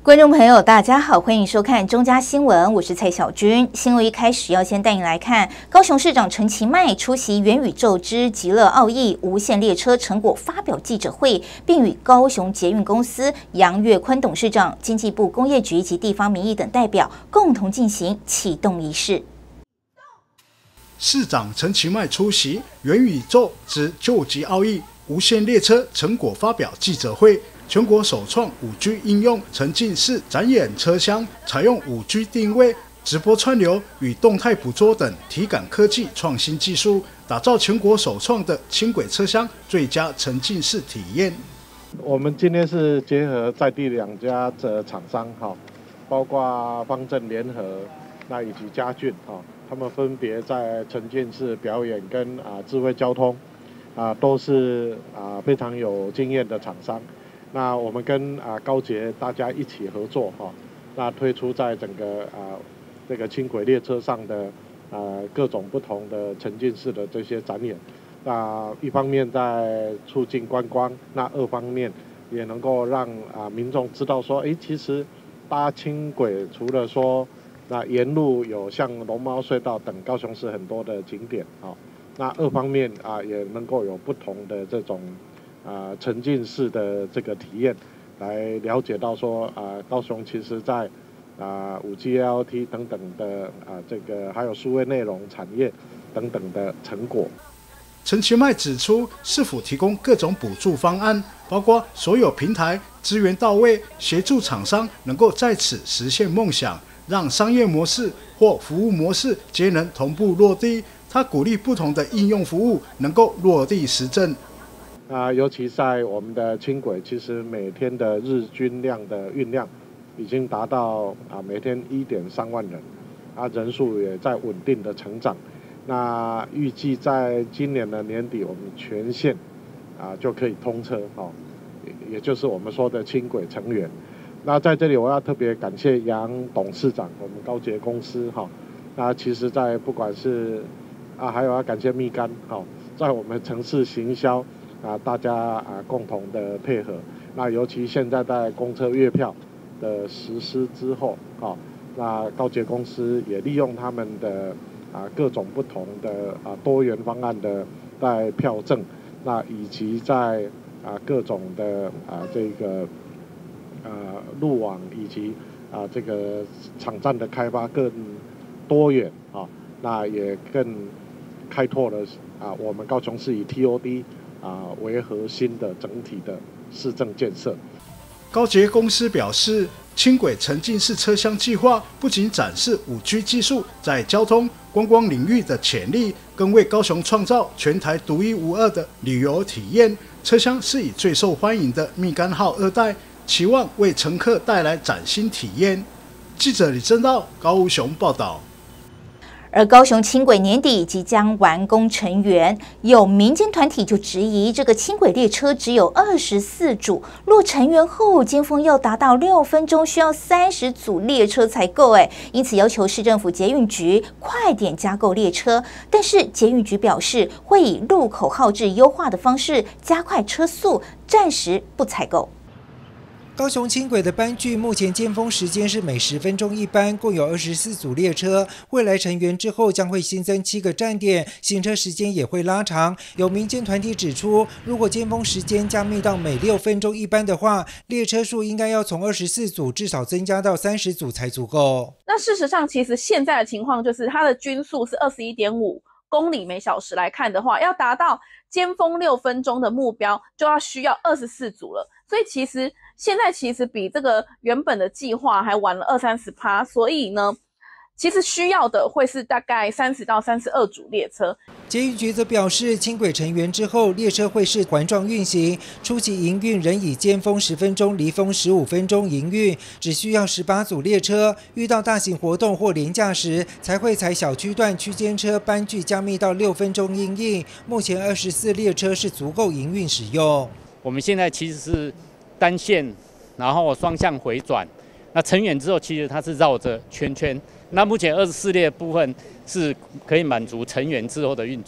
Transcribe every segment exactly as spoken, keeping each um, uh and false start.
观众朋友，大家好，欢迎收看中嘉新闻，我是蔡小军。新闻一开始要先带你来看，高雄市长陈其迈出席元宇宙之极乐奥义无限列车成果发表记者会，并与高雄捷运公司杨岳坤董事长、经济部工业局及地方民意等代表共同进行启动仪式。 市长陈其迈出席元宇宙之救急奥义无限列车成果发表记者会。全国首创 五 G 应用沉浸式展演车厢，采用 五 G 定位、直播串流与动态捕捉等体感科技创新技术，打造全国首创的轻轨车厢最佳沉浸式体验。 我们今天是结合在地两家的厂商哈，包括方正联合，那以及嘉俊哈，他们分别在沉浸式表演跟啊智慧交通啊都是啊非常有经验的厂商。那我们跟啊高捷大家一起合作哈，那推出在整个啊这个轻轨列车上的啊各种不同的沉浸式的这些展演，那一方面在促进观光，那二方面也能够让啊民众知道说，哎，其实搭轻轨除了说那沿路有像龙猫隧道等高雄市很多的景点啊，那二方面啊也能够有不同的这种。啊，沉浸式的这个体验，来了解到说啊，高雄其实在啊 五 G L T 等等的啊这个还有数位内容产业等等的成果。 陈其迈指出，市府提供各种补助方案，包括所有平台资源到位，协助厂商能够在此实现梦想，让商业模式或服务模式皆能同步落地。他鼓励不同的应用服务能够落地实证。 啊，尤其在我们的轻轨，其实每天的日均量的运量已经达到啊每天 一点三万人，啊人数也在稳定的成长。那预计在今年的年底，我们全线啊就可以通车哦，也就是我们说的轻轨成员。那在这里我要特别感谢杨董事长，我们高捷公司哈。那其实，在不管是啊还有要感谢蜜柑哈，在我们城市行销。啊，大家啊共同的配合，那尤其现在在公车月票的实施之后，啊，那高捷公司也利用他们的啊各种不同的啊多元方案的在票证，那以及在啊各种的啊这个啊路网以及啊这个场站的开发更多元啊，那也更开拓了啊我们高雄市以 T O D。啊，为核心的整体的市政建设。 高捷公司表示，轻轨沉浸式车厢计划不仅展示 五 G 技术在交通、观光领域的潜力，更为高雄创造全台独一无二的旅游体验。车厢是以最受欢迎的蜜柑号二代，期望为乘客带来崭新体验。记者李正道、高雄报道。 而高雄轻轨年底即将完工成员，有民间团体就质疑这个轻轨列车只有二十四组，若成员后尖峰要达到六分钟，需要三十组列车才够哎，因此要求市政府捷运局快点加购列车。但是捷运局表示会以路口号志优化的方式加快车速，暂时不采购。 高雄轻轨的班距目前尖峰时间是每十分钟一班，共有二十四组列车。未来成员之后将会新增七个站点，行车时间也会拉长。有民间团体指出，如果尖峰时间加密到每六分钟一班的话，列车数应该要从二十四组至少增加到三十组才足够。 那事实上，其实现在的情况就是它的均速是二十一点五公里每小时来看的话，要达到尖峰六分钟的目标，就要需要二十四组了。所以其实现在其实比这个原本的计划还晚了二三十趴，所以呢，其实需要的会是大概三十到三十二组列车。 捷运局则表示，轻轨成员之后，列车会是环状运行，初期营运仍以尖峰十分钟、离峰十五分钟营运，只需要十八组列车。遇到大型活动或连假时，才会采小区段区间车班距加密到六分钟营运。目前二十四列车是足够营运使用。 我们现在其实是单线，然后双向回转。那成员之后，其实它是绕着圈圈。那目前二十四列部分是可以满足成员之后的运作。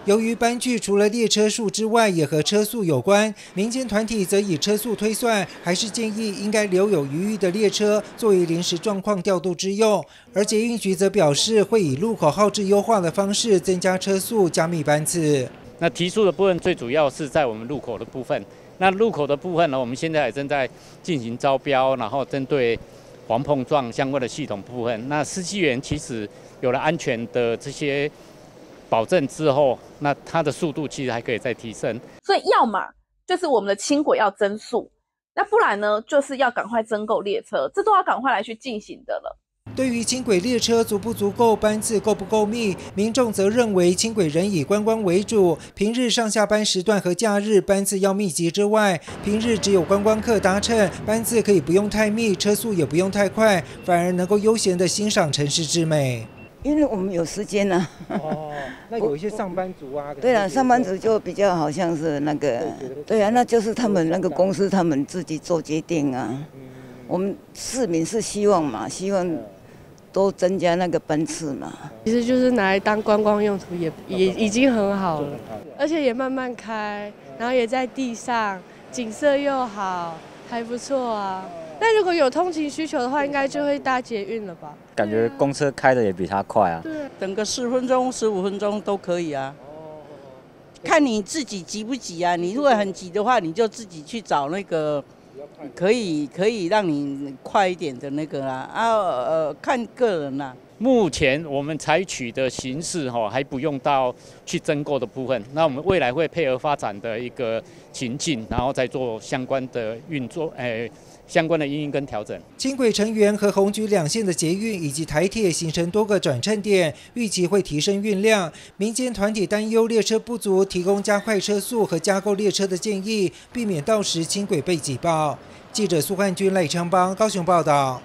由于班距除了列车数之外，也和车速有关，民间团体则以车速推算，还是建议应该留有余裕的列车作为临时状况调度之用。而捷运局则表示，会以路口号志优化的方式增加车速，加密班次。 那提速的部分最主要是在我们路口的部分。那路口的部分呢，我们现在也正在进行招标，然后针对防碰撞相关的系统部分。那司机员其实有了安全的这些保证之后，那它的速度其实还可以再提升。 所以要么就是我们的轻轨要增速，那不然呢，就是要赶快增购列车，这都要赶快来去进行的了。 对于轻轨列车足不足够、班次够不够密，民众则认为轻轨仍以观光为主，平日上下班时段和假日班次要密集之外，平日只有观光客搭乘，班次可以不用太密，车速也不用太快，反而能够悠闲地欣赏城市之美。 因为我们有时间啊。 哦，那有一些上班族啊。 对了，上班族就比较好像是那个，对啊，那就是他们那个公司他们自己做决定啊。我们市民是希望嘛，希望多增加那个班次嘛。 其实就是拿来当观光用途也，也也已经很好了，而且也慢慢开，然后也在地上，景色又好，还不错啊。但如果有通勤需求的话，应该就会搭捷运了吧？ 感觉公车开的也比它快啊。 对， 等个十分钟、十五分钟都可以啊。看你自己急不急啊？你如果很急的话，你就自己去找那个可以可以让你快一点的那个啦。啊呃，看个人啦。 目前我们采取的形式哈，还不用到去增购的部分。那我们未来会配合发展的一个情境，然后再做相关的运作，诶、呃。相关的因应跟调整。 轻轨成员和红莒两线的捷运以及台铁形成多个转乘点，预期会提升运量。民间团体担忧列车不足，提供加快车速和加购列车的建议，避免到时轻轨被挤爆。记者苏汉君、赖昌邦高雄报道。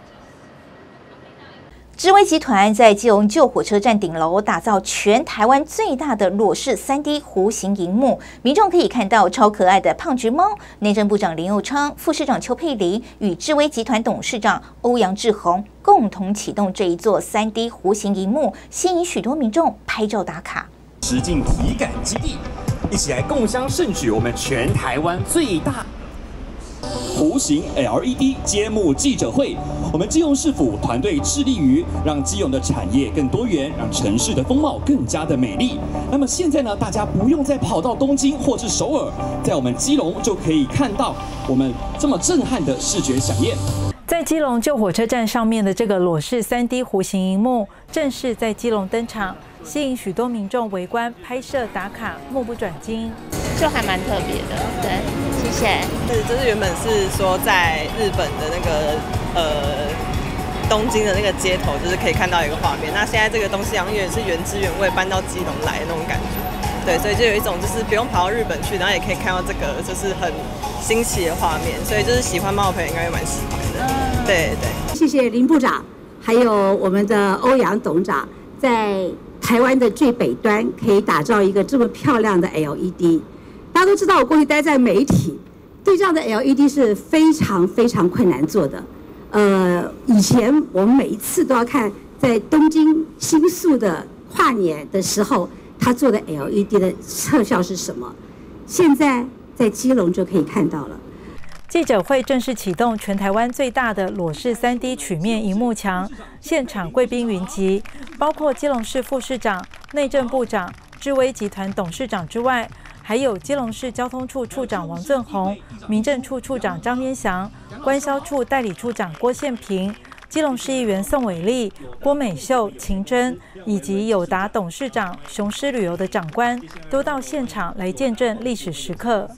智威集团在基隆旧火车站顶楼打造全台湾最大的裸视 三 D 弧形萤幕，民众可以看到超可爱的胖橘猫。内政部长林右昌、副市长邱佩玲与智威集团董事长欧阳志宏共同启动这一座 三 D 弧形萤幕，吸引许多民众拍照打卡。 实境体感基地，一起来共襄盛举我们全台湾最大弧形 L E D 揭幕记者会，我们基隆市府团队致力于让基隆的产业更多元，让城市的风貌更加的美丽。那么现在呢，大家不用再跑到东京或是首尔，在我们基隆就可以看到我们这么震撼的视觉飨宴。 在基隆旧火车站上面的这个裸视 三 D 弧形萤幕，正式在基隆登场，吸引许多民众围观、拍摄、打卡，目不转睛。 就还蛮特别的，对，谢谢。 是，这是原本是说在日本的那个呃东京的那个街头，就是可以看到一个画面。那现在这个东西好像也是原汁原味搬到基隆来的那种感觉，对，所以就有一种就是不用跑到日本去，然后也可以看到这个就是很新奇的画面，所以就是喜欢猫的朋友应该会蛮喜欢的。嗯、对对。 谢谢林部长，还有我们的欧阳董事长，在台湾的最北端可以打造一个这么漂亮的 L E D。大家都知道，我过去待在媒体，对这样的 L E D 是非常非常困难做的。呃，以前我们每一次都要看在东京新宿的跨年的时候，他做的 L E D 的特效是什么？现在在基隆就可以看到了。 记者会正式启动全台湾最大的裸视 三 D 曲面萤幕墙，现场贵宾云集，包括基隆市副市长、内政部长、智威集团董事长之外，还有基隆市交通处处长王赠宏、民政处处长张渊祥、官销处代理处长郭宪平、基隆市议员宋伟丽、郭美秀、秦真，以及友达董事长、雄狮旅游的长官，都到现场来见证历史时刻。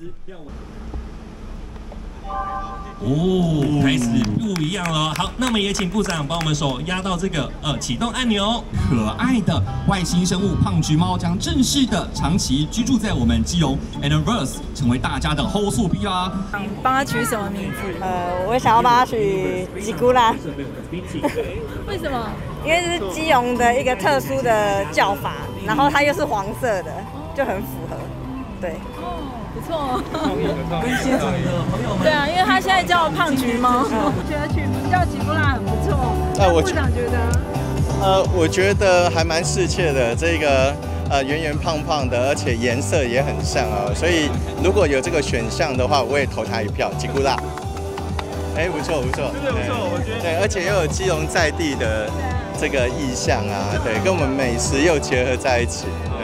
哦，开始不一样了。好，那么也请部长帮我们手压到这个呃启动按钮。可爱的外星生物胖橘猫将正式的长期居住在我们基隆 Aniverse， 成为大家的后宿癖啦。 帮它取什么名字？ 呃，我想要帮它取吉古拉。 为什么？ 因为这是基隆的一个特殊的叫法，然后它又是黄色的，就很符合。对。 不错哦，跟现场的朋友们。对啊，因为他现在叫胖橘猫，我觉得取名叫吉布拉很不错。哎，我部长觉得？ 呃，我觉得还蛮适切的。这个呃圆圆胖胖的，而且颜色也很像哦，所以如果有这个选项的话，我也投他一票，吉古拉。哎，不错不错，真的不错，我觉得。对，而且又有基隆在地的这个意象啊，对，跟我们美食又结合在一起。对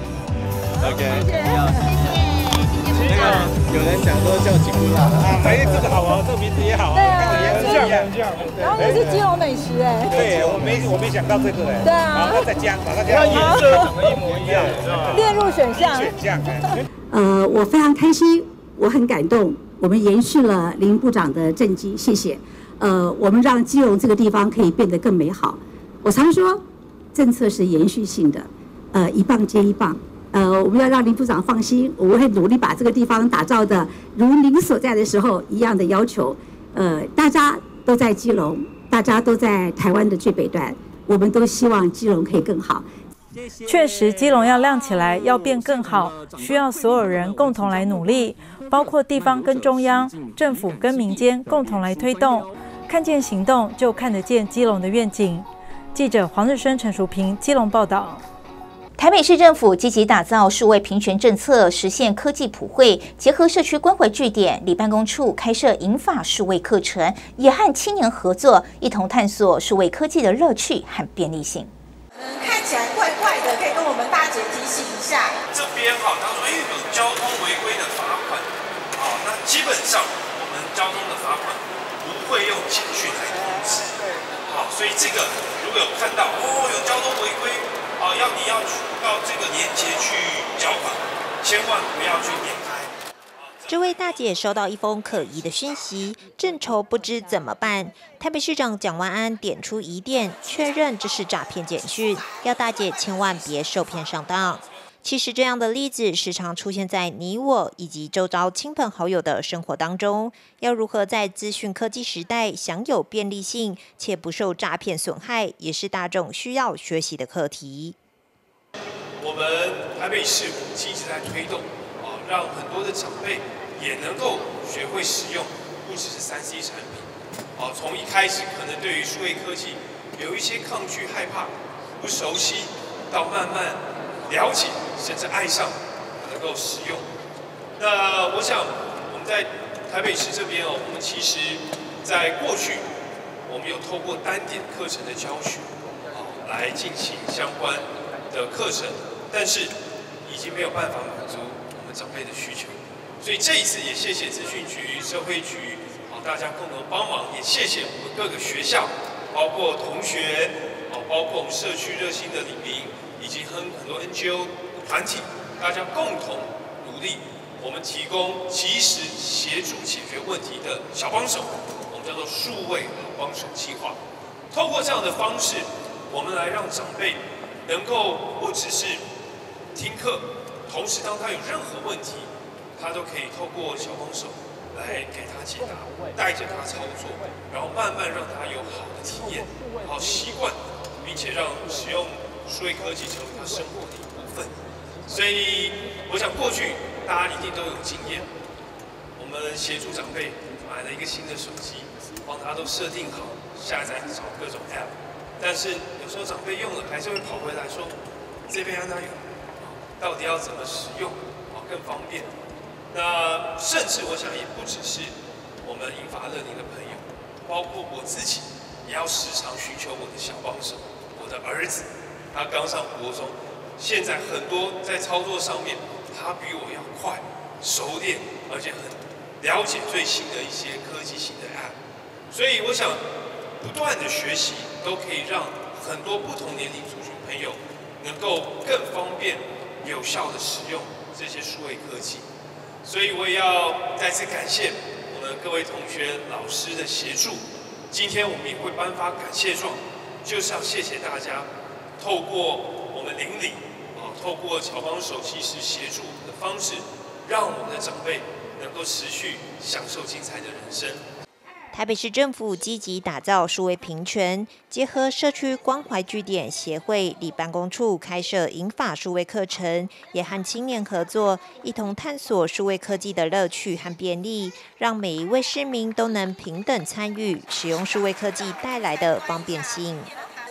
，OK。谢谢，谢谢。那个有人讲说叫吉古拉啊，哎，这个好啊，这个名字也好啊， 对啊， 很像很像。 然后也是基隆美食哎。 对，我没我没想到这个哎。 对啊。 然后再加，把它加颜色长得一模一样， 列入选项。 选项。 呃，我非常开心，我很感动。我们延续了林部长的政绩，谢谢。呃，我们让基隆这个地方可以变得更美好。我常说，政策是延续性的，呃，一棒接一棒。呃，我们要让林部长放心，我们会努力把这个地方打造的如您所在的时候一样的要求。呃，大家都在基隆，大家都在台湾的最北端，我们都希望基隆可以更好。 确实，基隆要亮起来，要变更好，需要所有人共同来努力，包括地方跟中央、政府跟民间共同来推动。看见行动，就看得见基隆的愿景。记者黄日升、陈淑平，基隆报道。 台北市政府积极打造数位平权政策，实现科技普惠，结合社区关怀据点，里办公处开设银发数位课程，也和青年合作，一同探索数位科技的乐趣和便利性。 看起来怪怪的，可以跟我们大姐提醒一下。 这边哈，他说哎有交通违规的罚款，好，那基本上我们交通的罚款不会用简讯来通知，好，所以这个如果有看到哦有交通违规，啊要你要到这个连结去缴款，千万不要去点开。 这位大姐收到一封可疑的讯息，正愁不知怎么办。台北市长蒋万安点出疑点，确认这是诈骗简讯，要大姐千万别受骗上当。其实这样的例子时常出现在你我以及周遭亲朋好友的生活当中。要如何在资讯科技时代享有便利性，且不受诈骗损害，也是大众需要学习的课题。 我们台北市一直在推动，啊，让很多的长辈也能够学会使用，不只是三 C 产品，啊，从一开始可能对于数位科技有一些抗拒、害怕、不熟悉，到慢慢了解，甚至爱上，能够使用。那我想我们在台北市这边哦，我们其实在过去，我们有透过单点课程的教学，啊，来进行相关的课程，但是已经没有办法满足我们长辈的需求。所以这一次也谢谢资讯局、社会局，好，大家共同帮忙，也谢谢我们各个学校，包括同学，好，包括我们社区热心的李明，以及很很多 N G O 团体，大家共同努力，我们提供及时协助解决问题的小帮手，我们叫做数位好帮手计划。透过这样的方式，我们来让长辈能够不只是听课，同时当他有任何问题，他都可以透过小帮手来给他解答，带着他操作，然后慢慢让他有好的体验、好习惯，并且让使用数位科技成为他生活的一部分。所以，我想过去大家一定都有经验，我们协助长辈买了一个新的手机，帮他都设定好下载找各种 App， 但是有时候长辈用了还是会跑回来说，这边那有，到底要怎么使用，好更方便。那甚至我想也不只是我们银发乐龄的朋友，包括我自己，也要时常寻求我的小帮手，我的儿子，他刚上国中，现在很多在操作上面，他比我要快、熟练，而且很了解最新的一些科技型的 App。所以我想，不断的学习都可以让很多不同年龄族群朋友能够更方便、有效的使用这些数位科技。所以我也要再次感谢我们各位同学、老师的协助。今天我们也会颁发感谢状，就是要谢谢大家，透过我们邻里啊，透过侨帮手及时协助的方式，让我们的长辈能够持续享受精彩的人生。 台北市政府积极打造数位平权，结合社区关怀据点协会里办公处开设银发数位课程，也和青年合作，一同探索数位科技的乐趣和便利，让每一位市民都能平等参与，使用数位科技带来的方便性。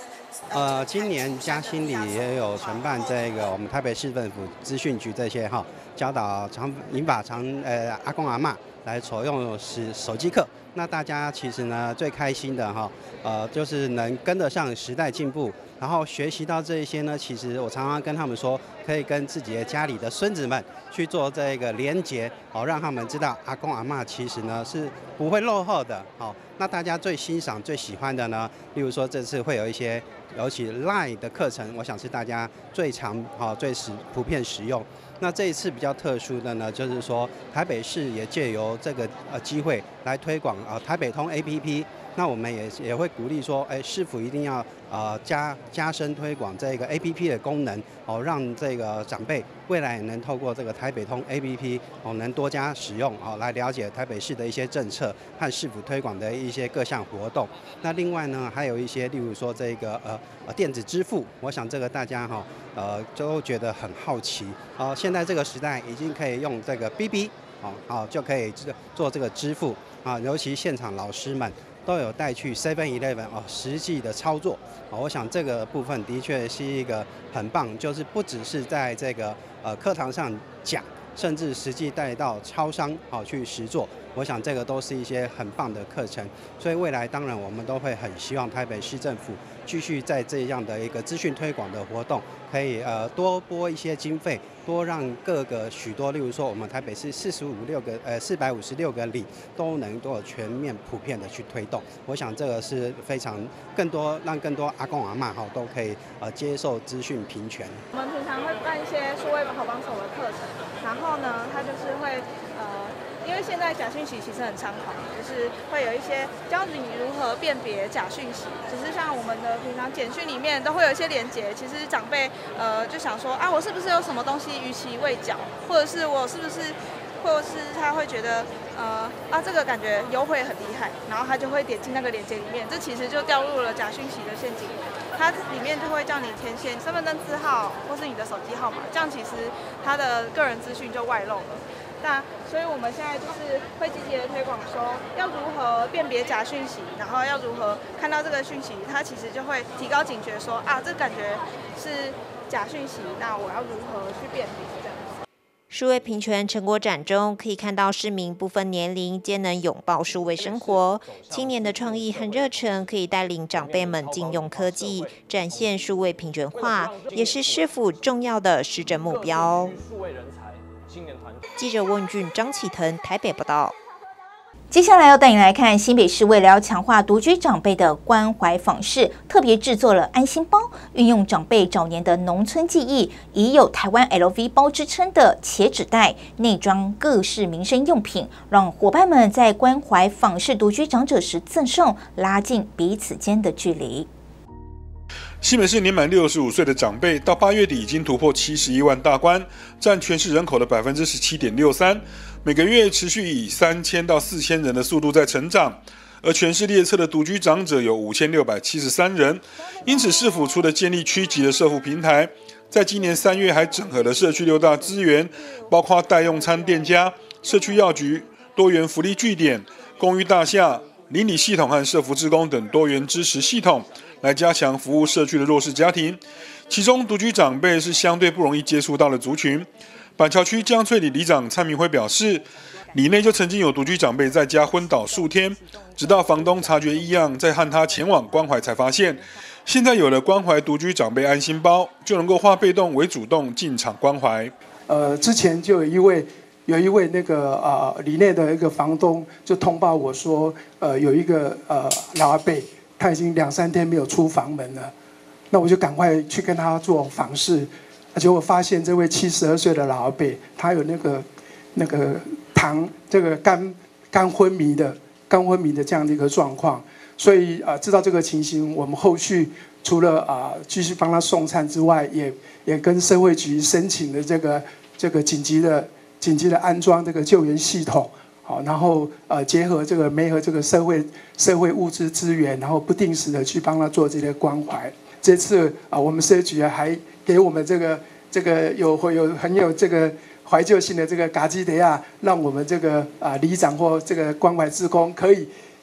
呃，今年嘉兴里也有承办这个我们台北市政府资讯局这些哈，教导长银发长呃阿公阿嬷来所用使手机课。那大家其实呢最开心的哈，呃，就是能跟得上时代进步，然后学习到这一些呢，其实我常常跟他们说，可以跟自己的家里的孙子们去做这个连结，哦，让他们知道阿公阿嬷其实呢是不会落后的，好、哦。那大家最欣赏、最喜欢的呢，例如说这次会有一些，尤其 Line 的课程，我想是大家最常、好、最使普遍使用。那这一次比较特殊的呢，就是说台北市也借由这个呃机会来推广啊、呃、台北通 A P P。那我们也也会鼓励说，哎，市府一定要呃加加深推广这个 A P P 的功能，哦，让这个长辈未来也能透过这个台北通 A P P 哦，能多加使用哦，来了解台北市的一些政策和市府推广的一些各项活动。那另外呢，还有一些例如说这个呃呃电子支付，我想这个大家哈、哦、呃都觉得很好奇哦。现在这个时代已经可以用这个 B B 哦哦就可以做这个支付啊，尤其现场老师们都有带去 seven eleven 哦，实际的操作哦，我想这个部分的确是一个很棒，就是不只是在这个呃课堂上讲，甚至实际带到超商哦去实做，我想这个都是一些很棒的课程。所以未来当然我们都会很希望台北市政府继续在这样的一个资讯推广的活动，可以呃多拨一些经费，多让各个许多，例如说我们台北市四十五六个呃四百五十六个里都能够全面普遍的去推动。我想这个是非常更多让更多阿公阿嬷哈都可以呃接受资讯平权。 我们平常会办一些数位好帮手的课程，然后呢，它就是会呃。因为现在假讯息其实很猖狂，就是会有一些教你如何辨别假讯息。只是像我们的平常简讯里面都会有一些连结，其实长辈呃就想说啊，我是不是有什么东西逾期未缴，或者是我是不是，或者是他会觉得呃啊这个感觉优惠很厉害，然后他就会点进那个连结里面，这其实就掉入了假讯息的陷阱。它里面就会叫你填写身份证字号或是你的手机号码，这样其实他的个人资讯就外漏了。那所以我们现在就是会积极的推广说，要如何辨别假讯息，然后要如何看到这个讯息，它其实就会提高警觉说啊，这感觉是假讯息，那我要如何去辨别这样。 数位平权成果展中，可以看到市民不分年龄皆能拥抱数位生活。青年的创意和热忱，可以带领长辈们禁用科技，展现数位平权化，也是市府重要的施政目标。记者温俊、张启腾台北报道。 接下来要带你来看新北市为了要强化独居长辈的关怀访视，特别制作了安心包，运用长辈早年的农村记忆，已有台湾 L V 包之称的茄纸袋，内装各式民生用品，让伙伴们在关怀访视独居长者时赠送，拉近彼此间的距离。 新北市年满六十五岁的长辈，到八月底已经突破七十一万大关，占全市人口的百分之十七点六三。每个月持续以三千到四千人的速度在成长，而全市列册的独居长者有五千六百七十三人。因此，市府除了建立区级的社福平台，在今年三月还整合了社区六大资源，包括代用餐店家、社区药局、多元福利据点、公寓大厦、邻里系统和社福志工等多元支持系统，来加强服务社区的弱势家庭。其中，独居长辈是相对不容易接触到的族群。板桥区江翠里里长蔡明辉表示，里内就曾经有独居长辈在家昏倒数天，直到房东察觉异样，再和他前往关怀才发现。现在有了关怀独居长辈安心包，就能够化被动为主动进场关怀。 呃，之前就有一位有一位那个呃里内的一个房东就通报我说，呃有一个呃老阿伯，他已经两三天没有出房门了，那我就赶快去跟他做访视。而且我发现这位七十二岁的老阿伯，他有那个那个糖这个肝肝昏迷的肝昏迷的这样的一个状况，所以啊、呃，知道这个情形，我们后续除了啊、呃、继续帮他送餐之外，也也跟社会局申请了这个这个紧急的紧急的安装这个救援系统，好，然后呃结合这个媒合这个社会社会物资资源，然后不定时的去帮他做这些关怀。这次啊、呃，我们社局还给我们这个这个有会有很有这个怀旧性的这个嘎基德亚，让我们这个啊、呃、里长或这个关怀志工可以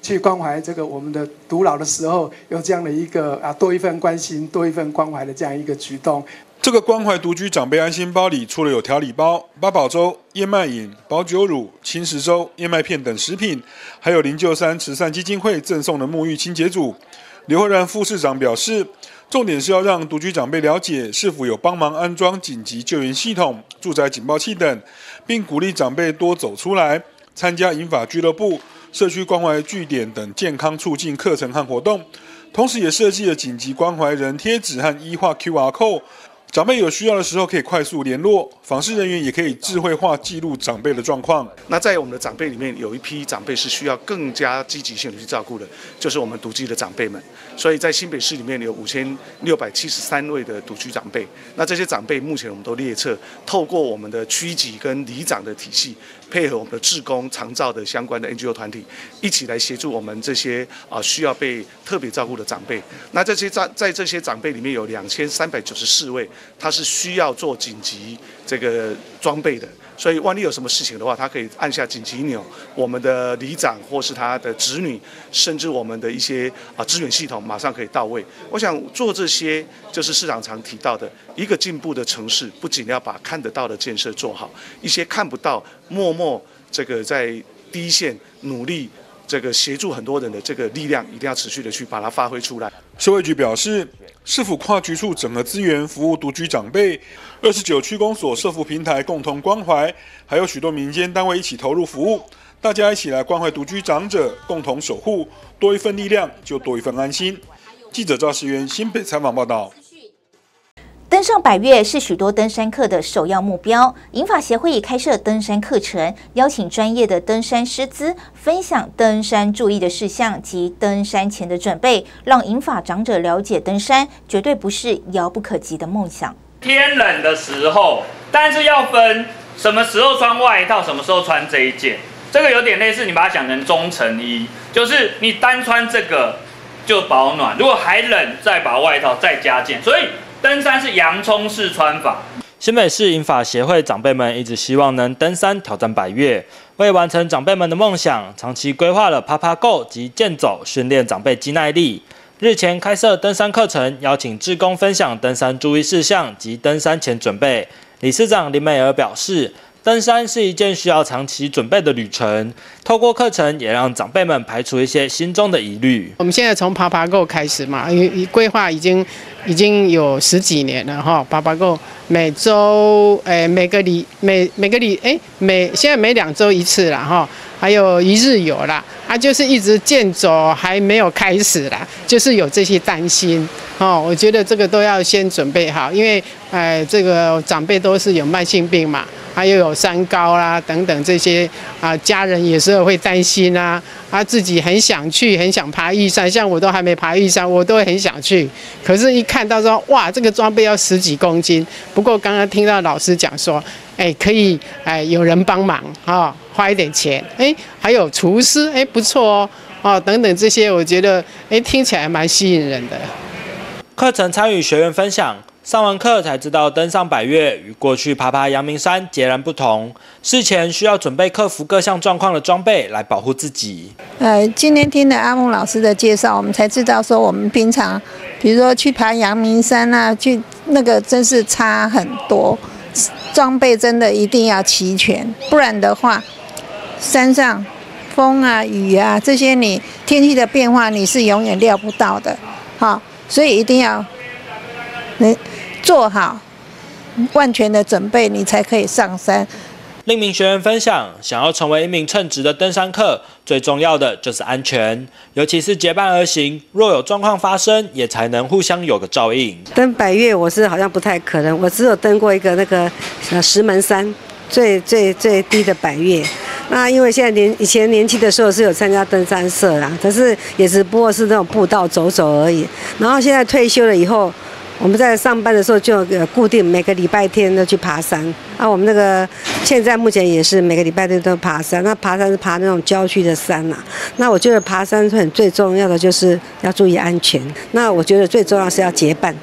去关怀这个我们的独老的时候，有这样的一个啊多一份关心、多一份关怀的这样一个举动。 这个关怀独居长辈安心包里，除了有调理包、八宝粥、燕麦饮、保酒乳、青石粥、燕麦片等食品，还有灵鹫山慈善基金会赠送的沐浴清洁组。刘慧然副市长表示，重点是要让独居长辈了解是否有帮忙安装紧急救援系统、住宅警报器等，并鼓励长辈多走出来，参加银发俱乐部、社区关怀据点等健康促进课程和活动。同时也设计了紧急关怀人贴纸和医化 Q R code。长辈有需要的时候可以快速联络，访视人员也可以智慧化记录长辈的状况。 那在我们的长辈里面，有一批长辈是需要更加积极性的去照顾的，就是我们独居的长辈们。所以在新北市里面有五千六百七十三位的独居长辈。那这些长辈目前我们都列册，透过我们的区级跟里长的体系，配合我们的志工、长照的相关的 N G O 团体，一起来协助我们这些啊需要被特别照顾的长辈。那这些在在这些长辈里面有两千三百九十四位。他是需要做紧急这个装备的，所以万一有什么事情的话，他可以按下紧急钮，我们的里长或是他的子女，甚至我们的一些啊支援系统马上可以到位。我想做这些，就是市长常提到的一个进步的城市，不仅要把看得到的建设做好，一些看不到、默默这个在第一线努力。这个协助很多人的这个力量，一定要持续的去把它发挥出来。 社会局表示，市府跨局处整合资源，服务独居长辈。二十九区公所社福平台共同关怀，还有许多民间单位一起投入服务，大家一起来关怀独居长者，共同守护，多一份力量就多一份安心。记者赵世元新北采访报道。 登上百岳是许多登山客的首要目标。银发协会已开设登山课程，邀请专业的登山师资分享登山注意的事项及登山前的准备，让银发长者了解登山绝对不是遥不可及的梦想。 天冷的时候，但是要分什么时候穿外套，什么时候穿这一件。这个有点类似，你把它想成中层衣，就是你单穿这个就保暖，如果还冷，再把外套再加件，所以。登山是洋葱式穿法。 新北市银发协会长辈们一直希望能登山挑战百岳，为完成长辈们的梦想，长期规划了爬爬 Go 及健走，训练长辈肌耐力。日前开设登山课程，邀请志工分享登山注意事项及登山前准备。理事长林美儿表示，登山是一件需要长期准备的旅程，透过课程也让长辈们排除一些心中的疑虑。 我们现在从爬爬 Go 开始嘛，因为规划已经已经有十几年了哈。爬爬 Go 每周诶每个礼每每个礼诶每现在每两周一次啦哈，还有一日游啦，啊就是一直健走还没有开始啦，就是有这些担心哦。我觉得这个都要先准备好，因为哎这个长辈都是有慢性病嘛。还有有三高啦等等这些啊，家人也是会担心啊，他自己很想去，很想爬玉山，像我都还没爬玉山，我都很想去。可是，一看到说哇，这个装备要十几公斤。不过刚刚听到老师讲说，哎，可以哎有人帮忙啊、哦，花一点钱，哎，还有厨师，哎，不错哦，哦等等这些，我觉得哎听起来蛮吸引人的。 课程参与学员分享。上完课才知道，登上百岳与过去爬爬阳明山截然不同。事前需要准备克服各项状况的装备来保护自己。 呃，今天听了阿木老师的介绍，我们才知道说，我们平常比如说去爬阳明山啊，去那个真是差很多，装备真的一定要齐全，不然的话，山上风啊、雨啊这些你天气的变化你是永远料不到的，好，所以一定要能。做好万全的准备，你才可以上山。 另一名学员分享，想要成为一名称职的登山客，最重要的就是安全，尤其是结伴而行，若有状况发生，也才能互相有个照应。 登百岳我是好像不太可能，我只有登过一个那个呃石门山最最最低的百岳。那因为现在年以前年轻的时候是有参加登山社啦，可是也只不过是那种步道走走而已。然后现在退休了以后。我们在上班的时候就固定每个礼拜天都去爬山啊，我们那个现在目前也是每个礼拜天都爬山。那爬山是爬那种郊区的山呐、啊。那我觉得爬山很最重要的就是要注意安全。那我觉得最重要是要结伴，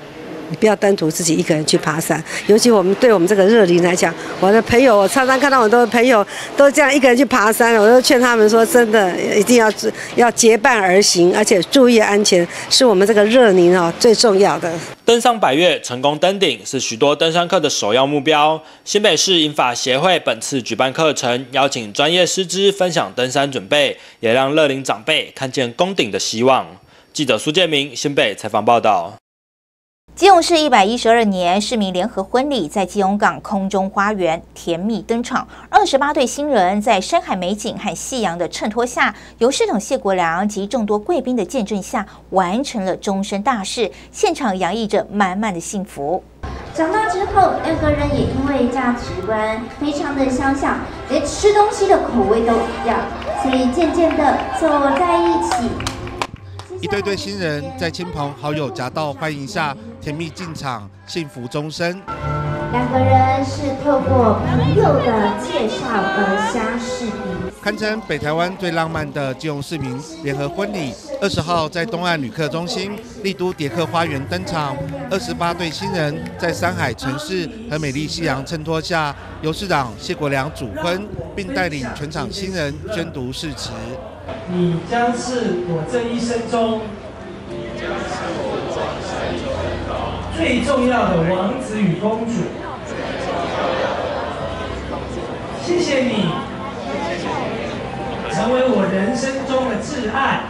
你不要单独自己一个人去爬山。尤其我们对我们这个热林来讲，我的朋友，我常常看到很多朋友都这样一个人去爬山，我就劝他们说，真的一定要要结伴而行，而且注意安全，是我们这个热林哦最重要的。 登上百岳，成功登顶是许多登山客的首要目标。新北市银发协会本次举办课程，邀请专业师资分享登山准备，也让乐龄长辈看见攻顶的希望。记者苏建明新北采访报道。 基隆市一百一十二年市民联合婚礼在基隆港空中花园甜蜜登场，二十八对新人在山海美景和夕阳的衬托下，由市长谢国良及众多贵宾的见证下，完成了终身大事，现场洋溢着满满的幸福。 长大之后，两个人也因为价值观非常的相像，连吃东西的口味都一样，所以渐渐的走在一起。 一对对新人在亲朋好友夹道欢迎下，甜蜜进场，幸福终身。 两个人是透过朋友的介绍而相识的， 堪称北台湾最浪漫的基隆市民联合婚礼。二十号在东岸旅客中心丽都蝶客花园登场，二十八对新人在山海城市和美丽夕阳衬托下，由市长谢国良主婚，并带领全场新人宣读誓词。 你将是我这一生中最重要的王子与公主。谢谢你，成为我人生中的挚爱。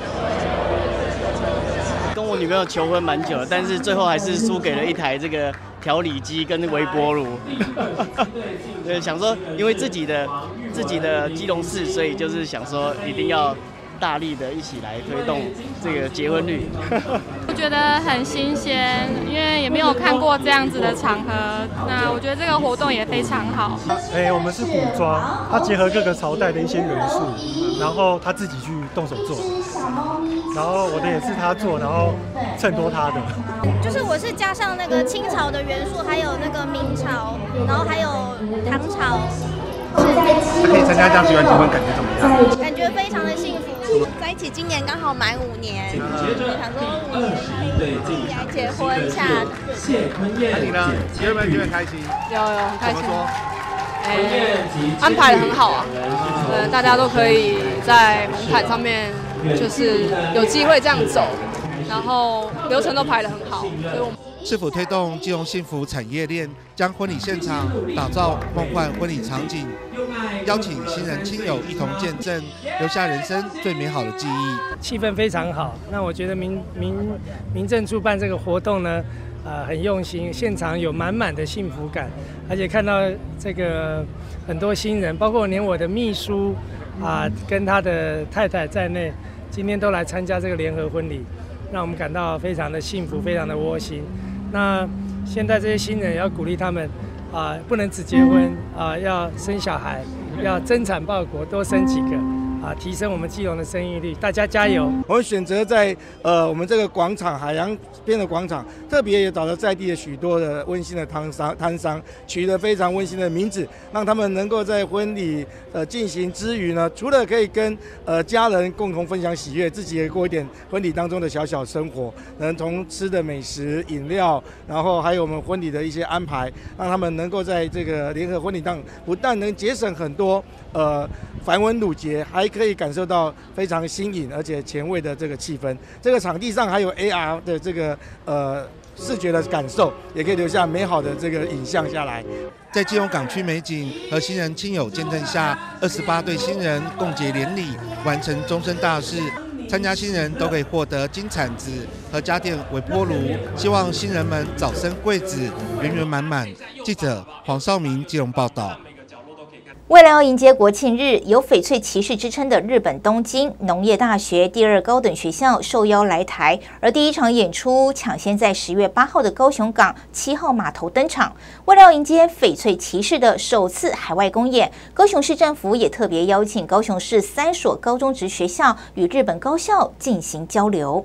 跟我女朋友求婚蛮久了，但是最后还是输给了一台这个调理机跟微波炉。对，想说因为自己的自己的基隆市，所以就是想说一定要大力的一起来推动这个结婚率。 我觉得很新鲜，因为也没有看过这样子的场合。那我觉得这个活动也非常好。 哎、欸，我们是古装，它结合各个朝代的一些元素，然后他自己去动手做，然后我的也是他做，然后衬托他的。 就是我是加上那个清朝的元素，还有那个明朝，然后还有唐朝。 可以参加这样结婚结婚，感觉怎么样？ 感觉非常的幸福。在一起今年刚好满五年，想说五年可以一起来结婚下。 那你呢？你有没有觉得开心？ 有有很开心。 怎么说？ 哎，安排的很好啊，呃，大家都可以在门槛上面，就是有机会这样走，然后流程都排得很好，所以我们。 是否推动基隆幸福产业链，将婚礼现场打造梦幻婚礼场景，邀请新人亲友一同见证，留下人生最美好的记忆。 气氛非常好，那我觉得民民民政处办这个活动呢，呃，很用心，现场有满满的幸福感，而且看到这个很多新人，包括连我的秘书啊、呃，跟他的太太在内，今天都来参加这个联合婚礼，让我们感到非常的幸福，非常的窝心。那现在这些新人也要鼓励他们啊、呃，不能只结婚啊、呃，要生小孩，要增产报国，多生几个啊，提升我们基隆的生育率。大家加油！ 我们选择在呃我们这个广场海洋边的广场，特别也找了在地的许多的温馨的摊商，摊商取得非常温馨的名字，让他们能够在婚礼呃进行之余呢，除了可以跟呃家人共同分享喜悦，自己也过一点婚礼当中的小小生活，能从吃的美食、饮料，然后还有我们婚礼的一些安排，让他们能够在这个联合婚礼上，不但能节省很多呃繁文缛节，还可以感受到非常新颖而且前卫的这个气氛。这个场地上还有 A R 的这个呃视觉的感受，也可以留下美好的这个影像下来。 在基隆港区美景和新人亲友见证下，二十八对新人共结连理，完成终身大事。参加新人都可以获得金铲子和家电微波炉，希望新人们早生贵子，圆圆满满。记者黄少明基隆报道。 为了要迎接国庆日，有翡翠骑士之称的日本东京农业大学第二高等学校受邀来台，而第一场演出抢先在十月八号的高雄港七号码头登场。为了要迎接翡翠骑士的首次海外公演，高雄市政府也特别邀请高雄市三所高中职学校与日本高校进行交流。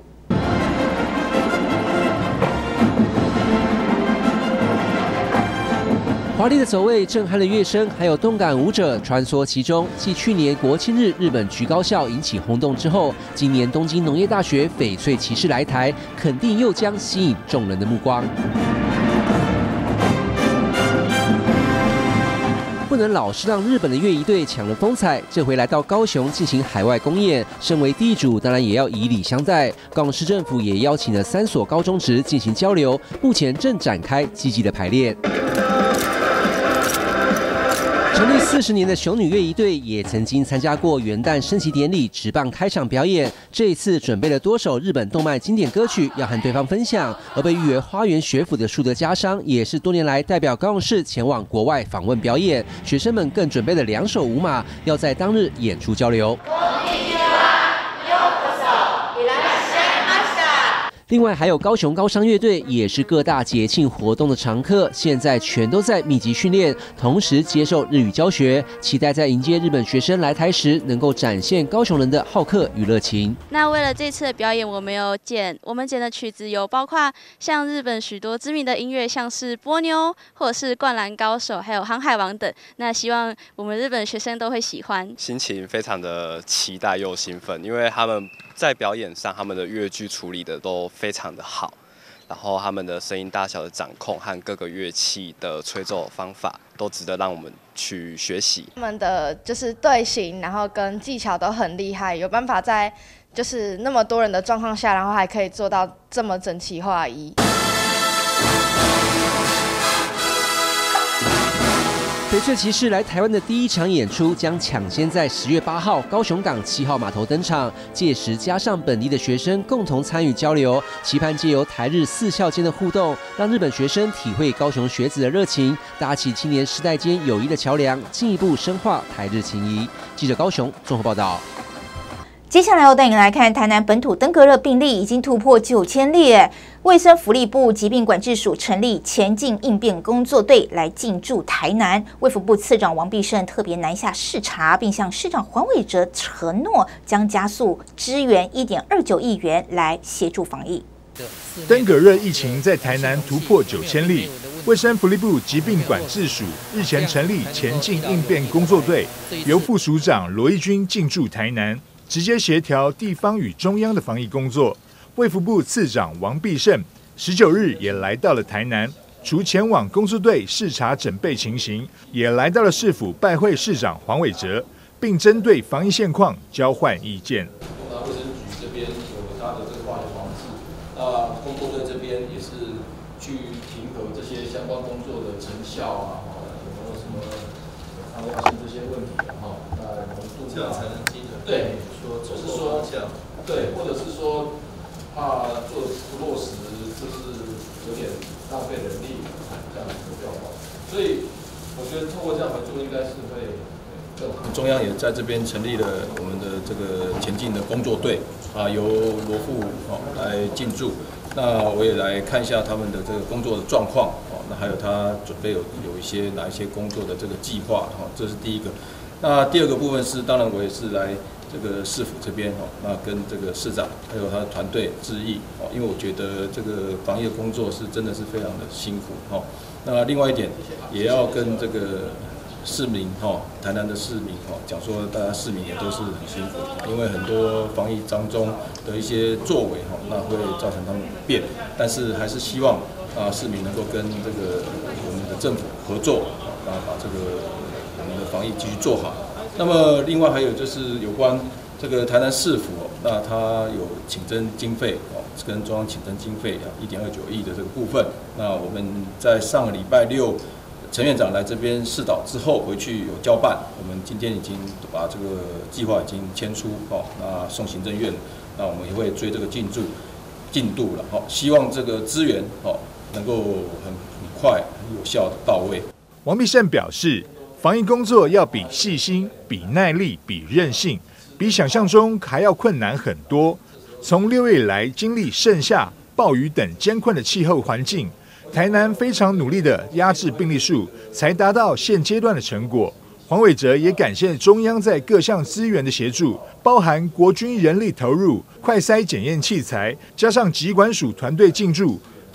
华华丽的走位震撼了乐声，还有动感舞者穿梭其中。继去年国庆日日本菊高校引起轰动之后，今年东京农业大学翡翠骑士来台，肯定又将吸引众人的目光。不能老是让日本的乐仪队抢了风采，这回来到高雄进行海外公演，身为地主当然也要以礼相待。高雄市政府也邀请了三所高中职进行交流，目前正展开积极的排练。成立四十年的雄女乐仪队也曾经参加过元旦升旗典礼、职棒开场表演。这一次准备了多首日本动漫经典歌曲要和对方分享。而被誉为花园学府的树德家商，也是多年来代表高雄市前往国外访问表演。学生们更准备了两首舞马，要在当日演出交流。另外还有高雄高商乐队，也是各大节庆活动的常客，现在全都在密集训练，同时接受日语教学，期待在迎接日本学生来台时，能够展现高雄人的好客与热情。 那为了这次的表演，我们有剪，我们剪的曲子有包括像日本许多知名的音乐，像是波妞或者是灌篮高手，还有航海王等。那希望我们日本学生都会喜欢。 心情非常的期待又兴奋，因为他们在表演上，他们的乐句处理的都非常的好，然后他们的声音大小的掌控和各个乐器的吹奏方法都值得让我们去学习。 他们的就是队形，然后跟技巧都很厉害，有办法在就是那么多人的状况下，然后还可以做到这么整齐划一。 翡翠骑士来台湾的第一场演出将抢先在十月八号高雄港七号码头登场，届时加上本地的学生共同参与交流，期盼借由台日四校间的互动，让日本学生体会高雄学子的热情，搭起青年世代间友谊的桥梁，进一步深化台日情谊。记者高雄综合报道。 接下来要带你来看台南本土登革热病例已经突破九千例，卫生福利部疾病管制署成立前进应变工作队来进驻台南。卫福部次长王必胜特别南下视察，并向市长黄伟哲承诺将加速支援 一点二九亿元来协助防疫。 登革热疫情在台南突破九千例，卫生福利部疾病管制署日前成立前进应变工作队，由副署长罗义军进驻台南，直接协调地方与中央的防疫工作。卫福部次长王必胜十九日也来到了台南，除前往工作队视察整备情形，也来到了市府拜会市长黄伟哲，并针对防疫现况交换意见。 那卫生局这边有他的这个化学方式，那工作队这边也是去评核这些相关工作的成效啊，有没有什么抗药性这些问题啊？哈，那浓度这样才能精准。对。就是说，对，或者是说，怕做不落实，就是有点浪费人力，这样子的状况。所以，我觉得透过这样合作，应该是会更好。中央也在这边成立了我们的这个前进的工作队，啊，由罗副哦来进驻。那我也来看一下他们的这个工作的状况，哦，那还有他准备有有一些哪一些工作的这个计划，哈，这是第一个。那第二个部分是，当然我也是来这个市府这边哦，那跟这个市长还有他的团队致意哦，因为我觉得这个防疫工作是真的是非常的辛苦哦。那另外一点，也要跟这个市民哈，台南的市民哈讲说，大家市民也都是很辛苦，因为很多防疫当中的一些作为哈，那会造成他们不便，但是还是希望啊市民能够跟这个我们的政府合作，啊把这个我们的防疫继续做好。那么另外还有就是有关这个台南市府，那他有请增经费哦，跟中央请增经费啊一点二九亿的这个部分。那我们在上个礼拜六，陈院长来这边视导之后回去有交办，我们今天已经把这个计划已经签出哦，那送行政院，那我们也会追这个进驻进度了哦，希望这个资源哦能够很很快很有效的到位。 王必胜表示，防疫工作要比细心、比耐力、比韧性，比想象中还要困难很多。从六月以来经历盛夏、暴雨等艰困的气候环境，台南非常努力的压制病例数，才达到现阶段的成果。黄伟哲也感谢中央在各项资源的协助，包含国军人力投入、快筛检验器材，加上疾管署团队进驻，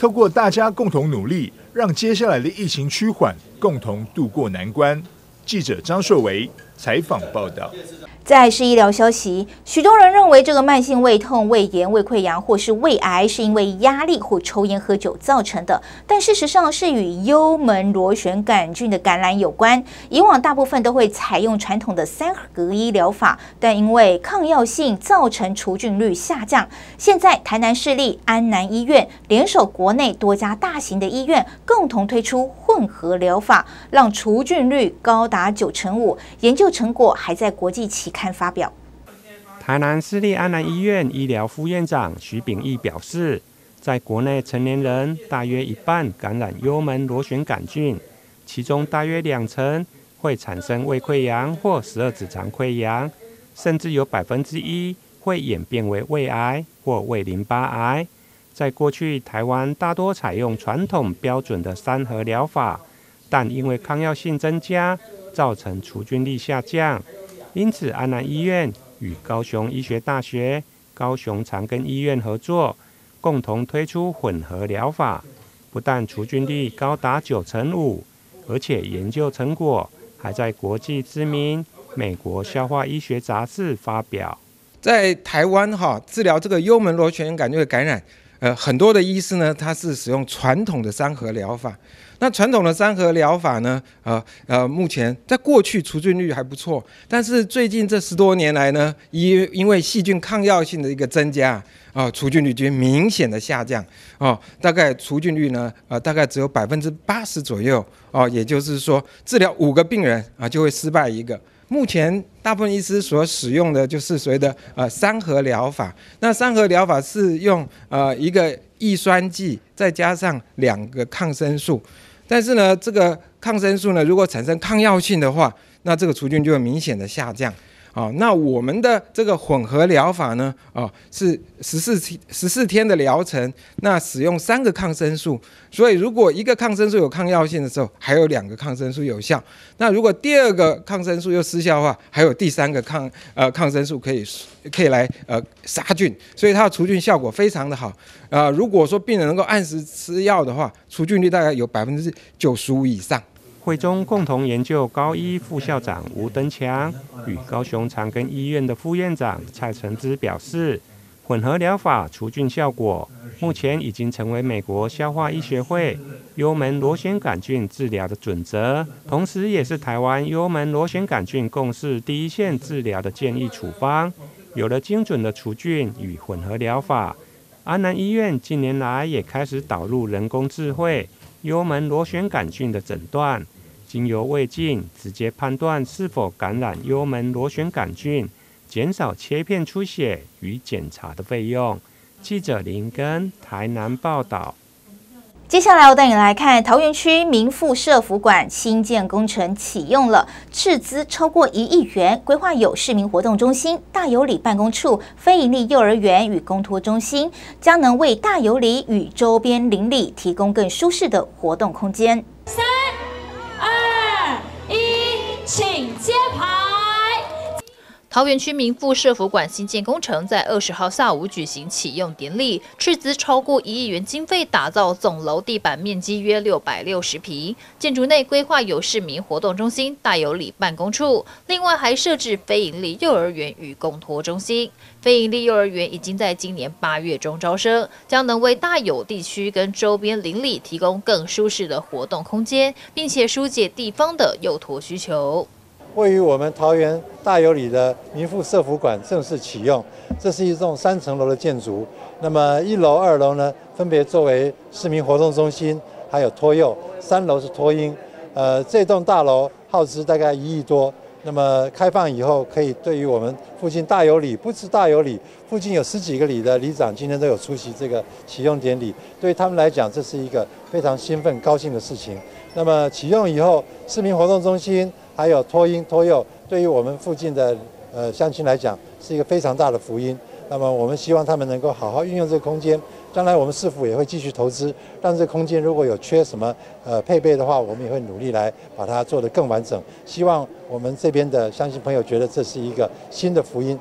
透过大家共同努力，让接下来的疫情趋缓，共同度过难关。记者张硕维采访报道。 再是医疗消息，许多人认为这个慢性胃痛、胃炎、胃溃疡或是胃癌是因为压力或抽烟喝酒造成的，但事实上是与幽门螺旋杆菌的感染有关。以往大部分都会采用传统的三合一疗法，但因为抗药性造成除菌率下降。现在台南市立安南医院联手国内多家大型的医院，共同推出混合疗法，让除菌率高达九成五。研究成果还在国际期刊发表。 台南市立安南医院医疗副院长徐秉义表示，在国内成年人大约一半感染幽门螺旋杆菌，其中大约两成会产生胃溃疡或十二指肠溃疡，甚至有百分之一会演变为胃癌或胃淋巴癌。在过去，台湾大多采用传统标准的三合疗法，但因为抗药性增加，造成除菌率下降。因此，安南医院与高雄医学大学、高雄长庚医院合作，共同推出混合疗法，不但除菌率高达九成五，而且研究成果还在国际知名美国消化医学杂志发表。 在台湾哈，治疗这个幽门螺旋杆菌的感染，呃，很多的医师呢，他是使用传统的三合疗法。那传统的三合疗法呢，呃呃，目前在过去除菌率还不错，但是最近这十多年来呢，因因为细菌抗药性的一个增加，啊、呃，除菌率就明显的下降，哦、呃，大概除菌率呢，呃，大概只有百分之八十左右，哦、呃，也就是说，治疗五个病人啊、呃，就会失败一个。目前大部分医师所使用的就是所谓的呃三合疗法。那三合疗法是用呃一个抑酸剂再加上两个抗生素，但是呢，这个抗生素呢，如果产生抗药性的话，那这个除菌就会明显的下降。啊、哦，那我们的这个混合疗法呢，啊、哦，是十四十四天的疗程，那使用三个抗生素，所以如果一个抗生素有抗药性的时候，还有两个抗生素有效。那如果第二个抗生素又失效的话，还有第三个抗呃抗生素可以可以来呃杀菌，所以它的除菌效果非常的好。呃，如果说病人能够按时吃药的话，除菌率大概有百分之九十五以上。 会中共同研究高医副校长吴登强与高雄长庚医院的副院长蔡成之表示，混合疗法除菌效果目前已经成为美国消化医学会幽门螺旋杆菌治疗的准则，同时也是台湾幽门螺旋杆菌共识第一线治疗的建议处方。有了精准的除菌与混合疗法，安南医院近年来也开始导入人工智慧幽门螺旋杆菌的诊断，经由胃镜直接判断是否感染幽门螺旋杆菌，减少切片出血与检查的费用。记者林根台南报道。 接下来我带你来看桃园区民附社福馆新建工程启用了，斥资超过一亿元，规划有市民活动中心、大有里办公处、非营利幼儿园与公托中心，将能为大有里与周边邻里提供更舒适的活动空间。 三、二、一，请揭牌。 桃园区民附社福馆新建工程在二十号下午举行启用典礼，斥资超过一亿元经费打造总楼地板面积约六百六十平，建筑内规划有市民活动中心、大有里办公处，另外还设置非营利幼儿园与公托中心。非营利幼儿园已经在今年八月中招生，将能为大有地区跟周边邻里提供更舒适的活动空间，并且疏解地方的幼托需求。 位于我们桃园大有里的民附社福馆正式启用，这是一栋三层楼的建筑。那么一楼、二楼呢，分别作为市民活动中心，还有托幼；三楼是托婴。呃，这栋大楼耗资大概一亿多。那么开放以后，可以对于我们附近大有里，不止大有里，附近有十几个里的里长今天都有出席这个启用典礼。对于他们来讲，这是一个非常兴奋、高兴的事情。那么启用以后，市民活动中心还有托婴托幼，对于我们附近的呃乡亲来讲，是一个非常大的福音。那么我们希望他们能够好好运用这个空间，将来我们市府也会继续投资，让这个空间如果有缺什么呃配备的话，我们也会努力来把它做得更完整。希望我们这边的乡亲朋友觉得这是一个新的福音。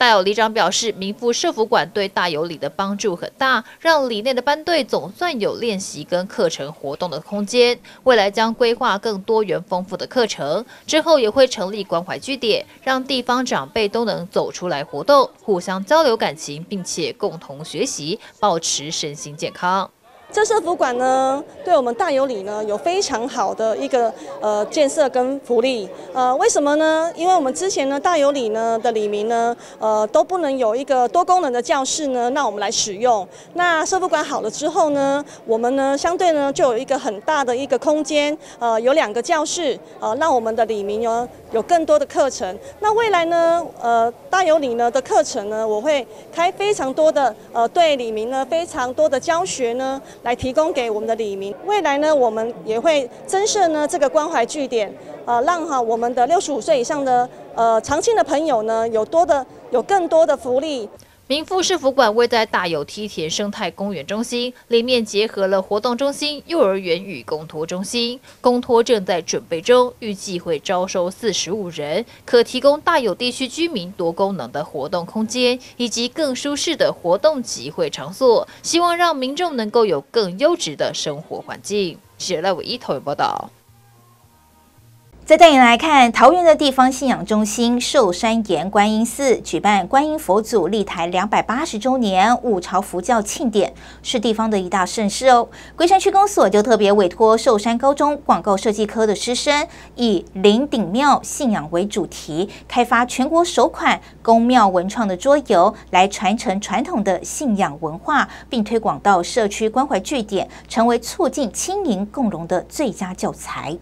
大有里长表示，民富社福馆对大有里的帮助很大，让里内的班队总算有练习跟课程活动的空间。未来将规划更多元丰富的课程，之后也会成立关怀据点，让地方长辈都能走出来活动，互相交流感情，并且共同学习，保持身心健康。 这社福馆呢，对我们大有里呢有非常好的一个呃建设跟福利。呃，为什么呢？因为我们之前呢大有里呢的里民呢，呃都不能有一个多功能的教室呢，让我们来使用。那社福馆好了之后呢，我们呢相对呢就有一个很大的一个空间，呃有两个教室，呃让我们的里民呢有更多的课程。那未来呢，呃大有里呢的课程呢，我会开非常多的呃对里民呢非常多的教学呢。来提供给我们的里民。未来呢，我们也会增设呢这个关怀据点，呃，让哈我们的六十五岁以上的呃长青的朋友呢，有多的有更多的福利。 民富社福馆位在大有梯田生态公园中心，里面结合了活动中心、幼儿园与公托中心。公托正在准备中，预计会招收四十五人，可提供大有地区居民多功能的活动空间，以及更舒适的活动集会场所，希望让民众能够有更优质的生活环境。记者赖伟一头报道。 再带你来看桃园的地方信仰中心寿山岩观音寺举办观音佛祖立台两百八十周年五朝佛教庆典，是地方的一大盛事哦。龟山区公所就特别委托寿山高中广告设计科的师生，以林顶庙信仰为主题，开发全国首款宫庙文创的桌游，来传承传统的信仰文化，并推广到社区关怀据点，成为促进亲邻共融的最佳教材。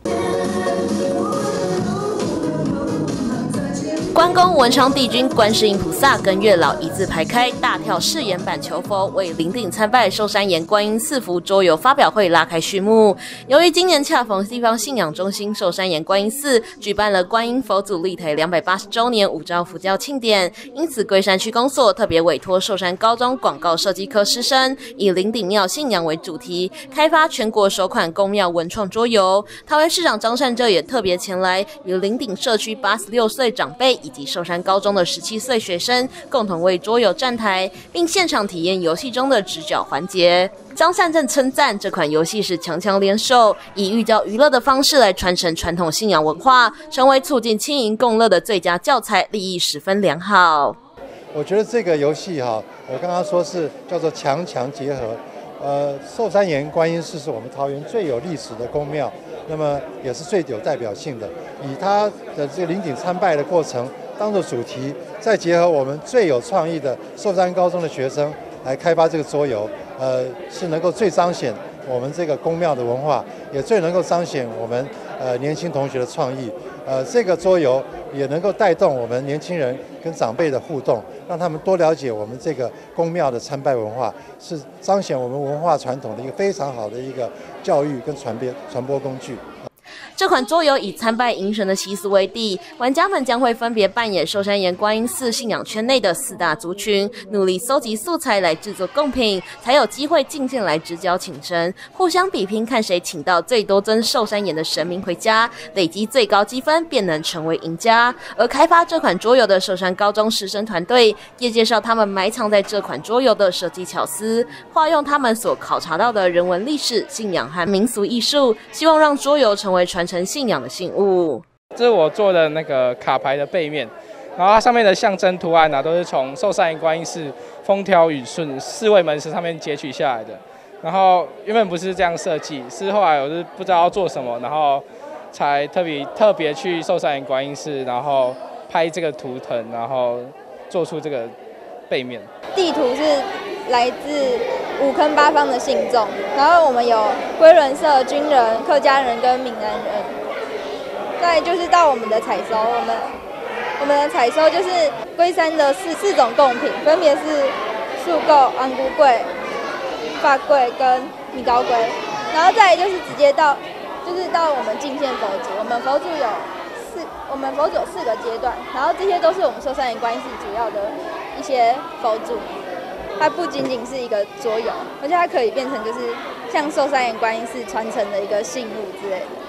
关公、文昌帝君、观世音菩萨跟月老一字排开，大跳誓言版求佛，为临顶参拜寿山岩观音四福桌游发表会拉开序幕。由于今年恰逢地方信仰中心寿山岩观音寺举办了观音佛祖立台两百八十周年五朝佛教庆典，因此龟山区公所特别委托寿山高中广告设计科师生，以临顶庙信仰为主题，开发全国首款宫庙文创桌游。桃园市长张善政也特别前来，与临顶社区八十六岁长辈以及寿山高中的十七岁学生共同为桌游站台，并现场体验游戏中的直角环节。张善政称赞这款游戏是强强联手，以寓教于乐的方式来传承传统信仰文化，成为促进亲邻共乐的最佳教材，立意十分良好。 我觉得这个游戏哈，我刚刚说是叫做强强结合。呃，寿山岩观音寺是我们桃园最有历史的宫庙，那么也是最有代表性的。以它的这个临顶参拜的过程当做主题，再结合我们最有创意的寿山高中的学生来开发这个桌游，呃，是能够最彰显我们这个宫庙的文化，也最能够彰显我们呃年轻同学的创意。呃，这个桌游也能够带动我们年轻人跟长辈的互动，让他们多了解我们这个宫庙的参拜文化，是彰显我们文化传统的一个非常好的一个教育跟传播传播工具。 这款桌游以参拜迎神的习俗为地，玩家们将会分别扮演寿山岩观音寺信仰圈内的四大族群，努力搜集素材来制作贡品，才有机会进线来直交请神，互相比拼看谁请到最多尊寿山岩的神明回家，累积最高积分便能成为赢家。而开发这款桌游的寿山高中师生团队也介绍他们埋藏在这款桌游的设计巧思，化用他们所考察到的人文历史、信仰和民俗艺术，希望让桌游成为传承信仰的信物。 这是我做的那个卡牌的背面，然后它上面的象征图案啊，都是从寿山岩观音寺风调雨顺四位门神上面截取下来的。然后原本不是这样设计，是后来我是不知道要做什么，然后才特别特别去寿山岩观音寺，然后拍这个图腾，然后做出这个背面。 地图是来自五坑八方的信众，然后我们有归伦社、军人、客家人跟闽南人。再就是到我们的采收，我们我们的采收就是龟山的四四种贡品，分别是树垢、安菇桂、发桂跟米糕龟。然后再来就是直接到，就是到我们进线佛祖，我们佛祖有四，我们佛祖有四个阶段，然后这些都是我们寿山岩观音寺主要的一些佛祖。它不仅仅是一个桌游，而且它可以变成就是像寿山岩观音寺传承的一个信物之类的。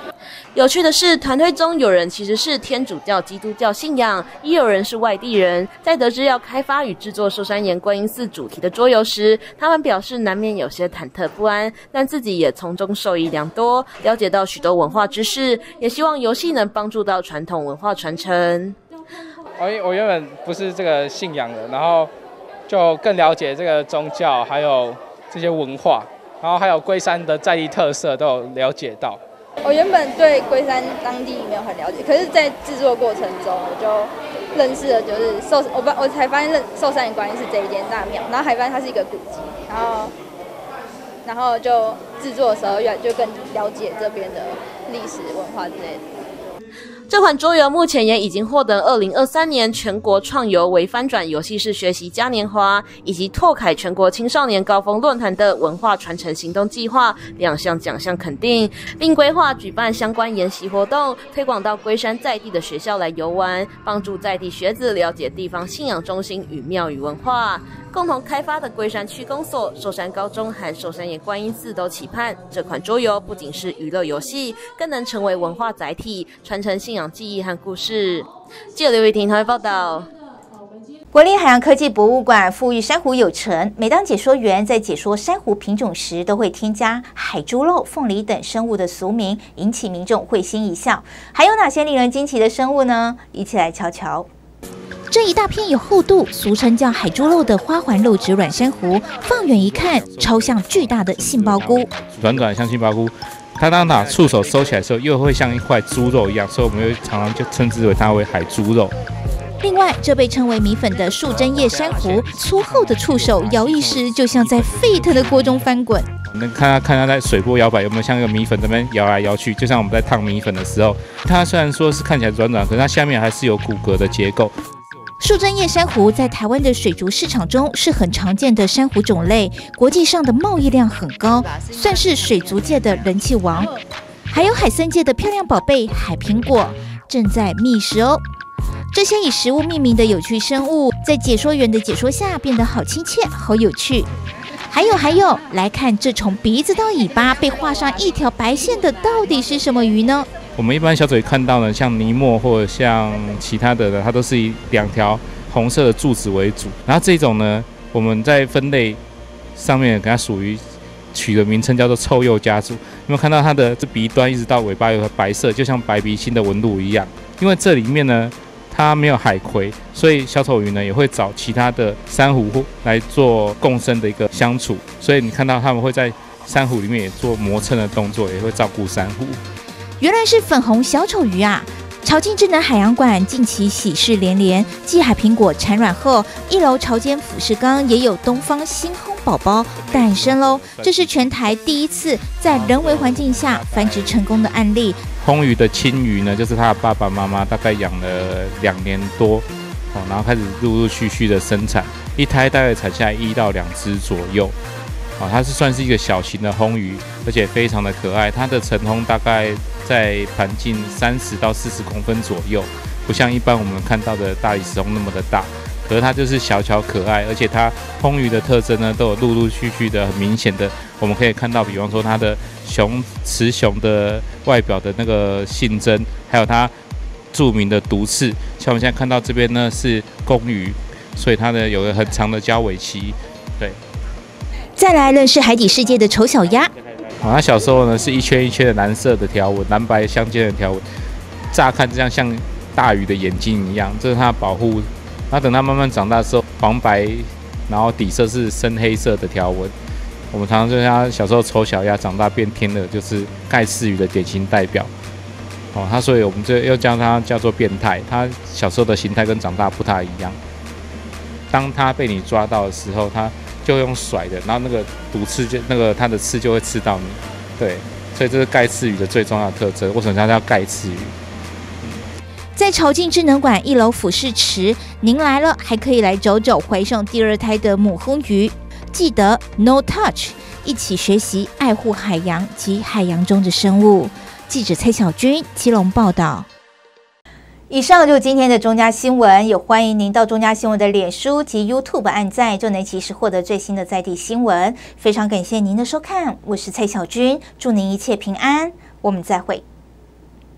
有趣的是，团队中有人其实是天主教基督教信仰，也有人是外地人。在得知要开发与制作寿山岩观音寺主题的桌游时，他们表示难免有些忐忑不安，但自己也从中受益良多，了解到许多文化知识，也希望游戏能帮助到传统文化传承。 我我原本不是这个信仰的，然后就更了解这个宗教，还有这些文化，然后还有龟山的在地特色都有了解到。 我原本对龟山当地没有很了解，可是，在制作过程中，我就认识了，就是寿，我我才发现认寿山岩观音是这一间大庙，然后还发现它是一个古迹，然后，然后就制作的时候越就更了解这边的历史文化之类的。 这款桌游目前也已经获得二零二三年全国创游为翻转游戏式学习嘉年华以及拓凯全国青少年高峰论坛的文化传承行动计划两项奖项肯定，并规划举办相关研习活动，推广到龟山在地的学校来游玩，帮助在地学子了解地方信仰中心与庙宇文化。共同开发的龟山区公所、寿山高中和寿山岩观音寺都期盼这款桌游不仅是娱乐游戏，更能成为文化载体，传承信仰记忆和故事。记者刘雨婷台报道。 国立海洋科技博物馆富裕珊瑚有成，每当解说员在解说珊瑚品种时，都会添加海猪肉、凤梨等生物的俗名，引起民众会心一笑。还有哪些令人惊奇的生物呢？一起来瞧瞧。这一大片有厚度，俗称叫海猪肉的花环肉质软珊瑚，放远一看，超像巨大的杏鲍菇， 软软像杏鲍菇。它当把触手收起来的时候，又会像一块猪肉一样，所以我们又常常就称之为它为海猪肉。 另外，这被称为米粉的树针叶珊瑚，粗厚的触手摇一时，就像在沸腾的锅中翻滚。 能看它看它在水波摇摆，有没有像一个米粉这边摇来摇去，就像我们在烫米粉的时候。它虽然说是看起来软软，可是它下面还是有骨骼的结构。 树针叶珊瑚在台湾的水族市场中是很常见的珊瑚种类，国际上的贸易量很高，算是水族界的人气王。还有海参界的漂亮宝贝海苹果正在觅食哦。这些以食物命名的有趣生物，在解说员的解说下变得好亲切、好有趣。还有还有，来看这从鼻子到尾巴被画上一条白线的，到底是什么鱼呢？ 我们一般小嘴看到呢，像尼莫或者像其他的呢，它都是以两条红色的柱子为主。然后这种呢，我们在分类上面给它属于取的名称叫做臭鼬家族。有没有看到它的这鼻端一直到尾巴有个白色，就像白鼻星的纹路一样？因为这里面呢，它没有海葵，所以小丑鱼呢也会找其他的珊瑚来做共生的一个相处。所以你看到它们会在珊瑚里面也做磨蹭的动作，也会照顾珊瑚。 原来是粉红小丑鱼啊！潮境智能海洋馆近期喜事连连，继海苹果产卵后，一楼潮间俯视缸也有东方星空宝宝诞生喽。这是全台第一次在人为环境下繁殖成功的案例。 红鱼的亲鱼呢，就是它的爸爸妈妈大概养了两年多，哦，然后开始陆陆续续的生产，一胎大概产下来一到两只左右。哦，它是算是一个小型的红鱼，而且非常的可爱。它的成烘大概在盘径三十到四十公分左右，不像一般我们看到的大理石红那么的大。可是它就是小巧可爱，而且它红鱼的特征呢，都有陆陆续续的很明显的，我们可以看到，比方说它的雄雌雄的外表的那个性征，还有它著名的毒刺。像我们现在看到这边呢是公鱼，所以它的有个很长的交尾期，对。 再来认识海底世界的丑小鸭。 它小时候呢是一圈一圈的蓝色的条纹，蓝白相间的条纹，乍看这样像大鱼的眼睛一样，这是它的保护。那等它慢慢长大的时候，黄白，然后底色是深黑色的条纹。我们常常就像它小时候丑小鸭，长大变天的，就是盖氏鱼的典型代表。哦，它所以我们就又将它叫做变态。它小时候的形态跟长大不太一样。当它被你抓到的时候，它就用甩的，然后那个毒刺就那个它的刺就会刺到你，对，所以这是盖刺鱼的最重要的特征。为什么它叫盖刺鱼？ 在潮境智能馆一楼俯视池，您来了还可以来找找怀上第二胎的母红鱼。记得 No Touch， 一起学习爱护海洋及海洋中的生物。记者蔡小军基隆报道。以上就是今天的中嘉新闻，也欢迎您到中嘉新闻的脸书及 YouTube 按赞，就能及时获得最新的在地新闻。非常感谢您的收看，我是蔡小军，祝您一切平安，我们再会。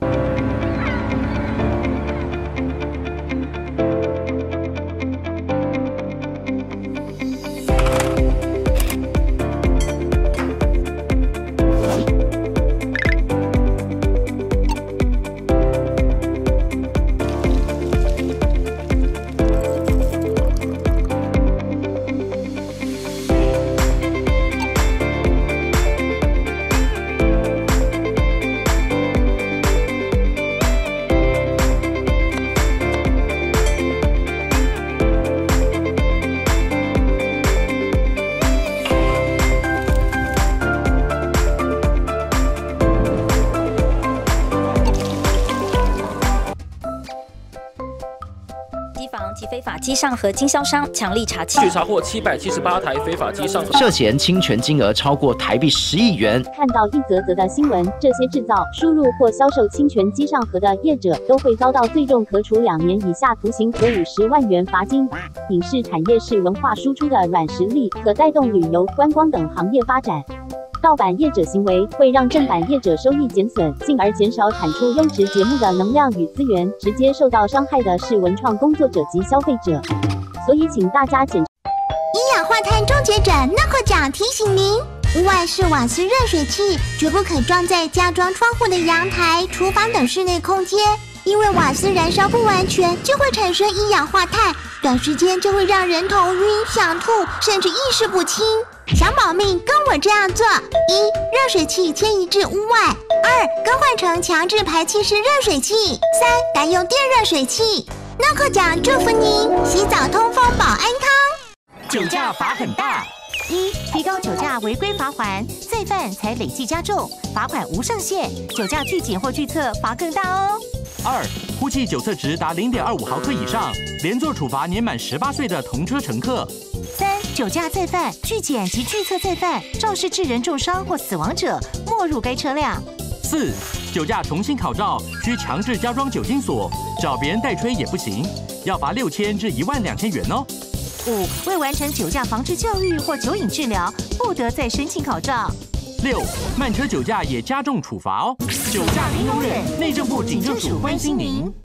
及非法机上盒经销商强力查据查获七百七十八台非法机上盒， 涉嫌侵权金额超过台币十亿元。 看到一则则的新闻，这些制造、输入或销售侵权机上盒的业者都会遭到最重可处两年以下徒刑和五十万元罚金。影视产业是文化输出的软实力，可带动旅游、观光等行业发展。盗版业者行为会让正版业者收益减损，进而减少产出优质节目的能量与资源，直接受到伤害的是文创工作者及消费者。所以，请大家检。 一氧化碳终结者那克奖提醒您：屋外式瓦斯热水器绝不可装在加装窗户的阳台、厨房等室内空间，因为瓦斯燃烧不完全就会产生一氧化碳，短时间就会让人头晕、想吐，甚至意识不清。想保命，跟我这样做：一、热水器迁移至屋外；二、更换成强制排气式热水器；三、改用电热水器。那克奖祝福您洗澡通风保安康。 酒驾罚很大。一、提高酒驾违规罚锾，再犯才累计加重，罚款无上限，酒驾拒检或拒测罚更大哦。 二、呼气酒测值达零点二五毫克以上，连坐处罚年满十八岁的同车乘客。 三、酒驾再犯、拒检及拒测再犯，肇事致人重伤或死亡者，没入该车辆。 四、酒驾重新考照，需强制加装酒精锁，找别人代吹也不行，要罚六千至一万两千元哦。 五、未完成酒驾防治教育或酒瘾治疗，不得再申请考照。 六、慢车酒驾也加重处罚哦。酒驾零容忍，内政部警政署关心您。